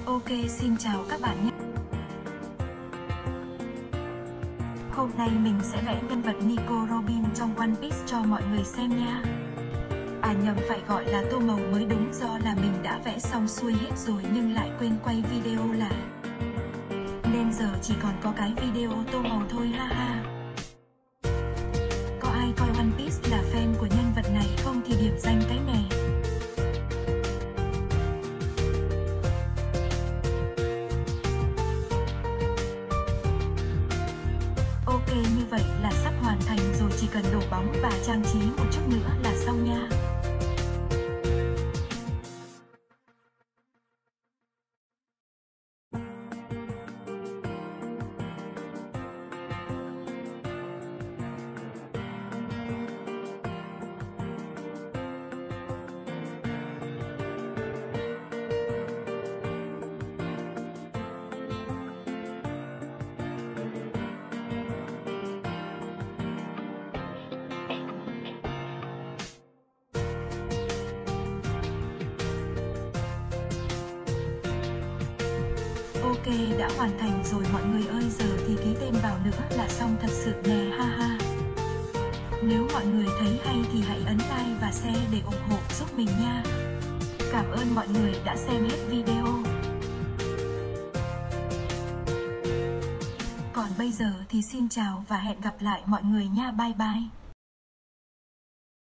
Ok, xin chào các bạn nhé. Hôm nay mình sẽ vẽ nhân vật Nico Robin trong One Piece cho mọi người xem nha. À nhầm, phải gọi là tô màu mới đúng, do là mình đã vẽ xong xuôi hết rồi nhưng lại quên quay video lại, nên giờ chỉ còn có cái video tô màu thôi, ha ha. Có ai coi One Piece là fan của nhân vật này không thì điểm danh cái nè. Ok, như vậy là sắp hoàn thành rồi, chỉ cần đổ bóng và trang trí một chút nữa là xong nha. Ok, đã hoàn thành rồi mọi người ơi, giờ thì ký tên vào nữa là xong thật sự nè, ha ha. Nếu mọi người thấy hay thì hãy ấn like và share để ủng hộ giúp mình nha. Cảm ơn mọi người đã xem hết video. Còn bây giờ thì xin chào và hẹn gặp lại mọi người nha, bye bye.